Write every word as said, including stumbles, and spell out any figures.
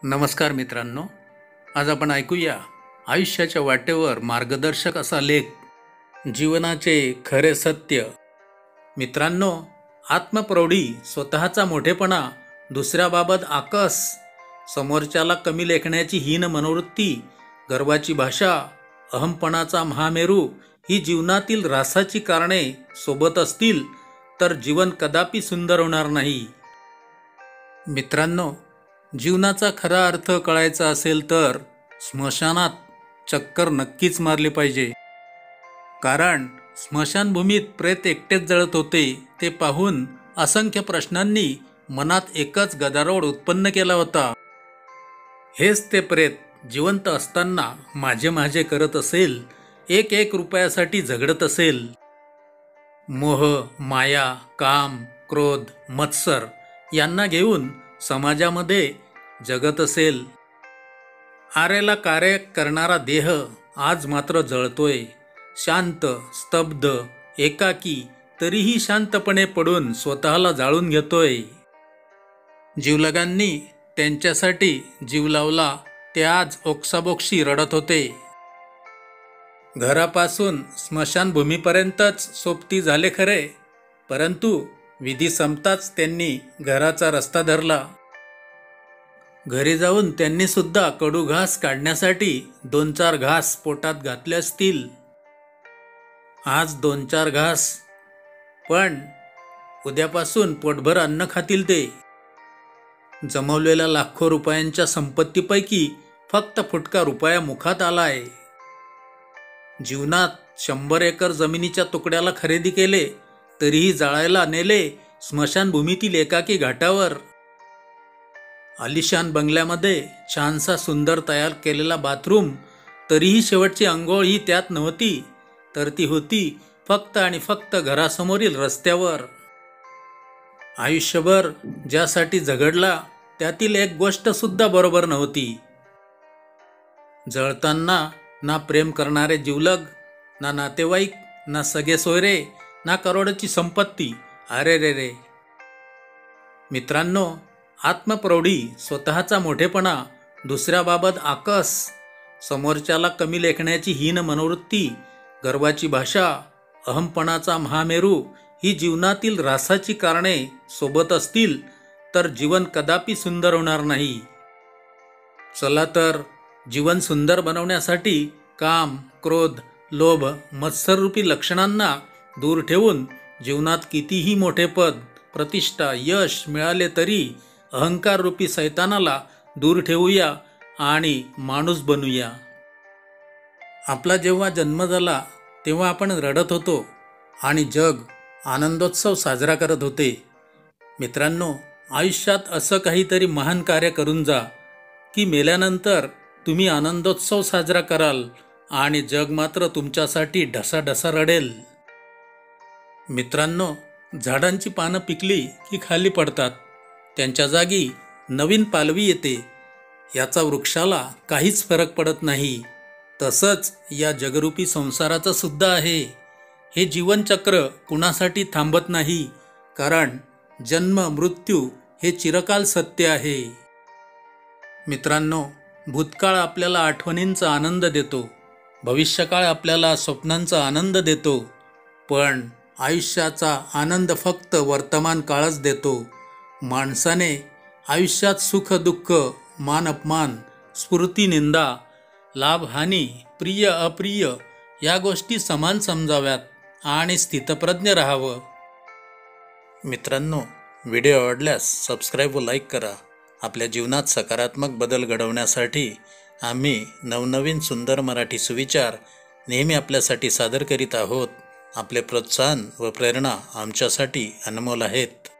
नमस्कार मित्रांनो, आज आपण ऐकूया आयुष्याच्या वाटेवर मार्गदर्शक असा लेख, जीवनाचे खरे सत्य. मित्रांनो, आत्मप्रौढी, स्वतःचा मोठेपणा, दुसऱ्याबाबत आकस, समोरच्याला कमी लेखण्याची हीन मनोवृत्ती, गर्वाची भाषा, अहमपणाचा महामेरू ही जीवनातील ऱ्हासाची कारणे सोबत असतील तर जीवन कदापि सुंदर होणार नाही. मित्रांनो, जीवनाचा खरा अर्थ कळायचा असेल तर स्मशानात चक्कर नक्कीच मारली पाहिजे. कारण स्मशानभूमीत प्रेत एकटेच जळत होते ते पाहून असंख्य प्रश्नांनी मनात एकच गदारोळ उत्पन्न केला होता. हेच ते प्रेत जिवंत असताना माझे माझे करत असेल, एक एक रुपयासाठी झगडत असेल. मोह, माया, काम, क्रोध, मत्सर यांना घेऊन समाजामध्ये जगत असेल. आरेला कार्य करणारा देह आज मात्र जळतोय, शांत, स्तब्ध, एकाकी, तरीही शांतपणे पडून स्वतःला जाळून घेतोय. जीवलगांनी त्यांच्यासाठी जीव लावला ते आज ओक्साबोक्शी रडत होते. घरापासून स्मशानभूमीपर्यंतच सोबती झाले खरे, परंतु विधी संपताच त्यांनी घराचा रस्ता धरला. घरी जाऊन त्यांनी सुद्धा कडू घास काढण्यासाठी दोन चार घास पोटात घातले असतील. आज दोन चार घास, पण उद्यापासून पोटभर अन्न खातील ते. जमवलेल्या लाखो रुपयांच्या संपत्तीपैकी फक्त फुटका रुपया मुखात आलाय. जीवनात शंभर एकर जमिनीच्या तुकड्याला खरेदी केले तरीही जाळायला नेले स्मशानभूमीतील एकाकी घाटावर. आलिशान बंगल्यामध्ये छानसा सुंदर तयार केलेला बाथरूम, तरीही शेवटची अंघोळ ही त्यात नव्हती, तर ती होती फक्त आणि फक्त घरासमोरील रस्त्यावर. आयुष्यभर ज्यासाठी झगडला त्यातील एक गोष्ट सुद्धा बरोबर नव्हती. जळताना ना प्रेम करणारे जिवलग, ना नातेवाईक, ना सगळे सोयरे, ना करोडची संपत्ती. अरे रे रे. मित्रांनो, आत्मप्रौढी, स्वतःचा मोठेपणा, दुसऱ्याबाबत आकस, समोरच्याला कमी लेखण्याची हीन मनोवृत्ती, गर्वाची भाषा, अहमपणाचा महामेरू ही जीवनातील ऱ्हासाची कारणे सोबत असतील तर जीवन कदापि सुंदर होणार नाही. चला तर जीवन सुंदर बनवण्यासाठी काम, क्रोध, लोभ, मत्सररूपी लक्षणांना दूर ठेवून जीवनात कितीही मोठे पद, प्रतिष्ठा, यश मिळाले तरी अहंकार रूपी सैतानाला दूर ठेवूया आणि माणूस बनूया. आपला जेव्हा जन्म झाला तेव्हा आपण रडत होतो आणि जग आनंदोत्सव साजरा करत होते. मित्रांनो, आयुष्यात असं काहीतरी महान कार्य करून जा की मेल्यानंतर तुम्ही आनंदोत्सव साजरा कराल आणि जग मात्र तुमच्यासाठी ढसाढसा रडेल. मित्रांनो, झाडांची पानं पिकली की खाली पडतात, त्यांच्या जागी नवीन पालवी येते. याचा वृक्षाला काहीच फरक पडत नाही. तसंच या जगरूपी संसाराचं सुद्धा आहे. हे जीवनचक्र कुणासाठी थांबत नाही, कारण जन्म मृत्यू हे चिरकाल सत्य आहे. मित्रांनो, भूतकाळ आपल्याला आठवणींचा आनंद देतो, भविष्यकाळ आपल्याला स्वप्नांचा आनंद देतो, पण आयुष्याचा आनंद फक्त वर्तमान काळच देतो. माणसाने आयुष्यात सुख दुःख, मान अपमान, स्फूर्ती निंदा, लाभ हानी, प्रिय अप्रिय या गोष्टी समान समजाव्यात आणि स्थितप्रज्ञ राहावं. मित्रांनो, व्हिडिओ आवडल्यास सबस्क्राईब व लाईक करा. आपल्या जीवनात सकारात्मक बदल घडवण्यासाठी आम्ही नवनवीन सुंदर मराठी सुविचार नेहमी आपल्यासाठी सादर करीत आहोत. आपले प्रोत्साहन व प्रेरणा आमच्यासाठी अनमोल आहेत.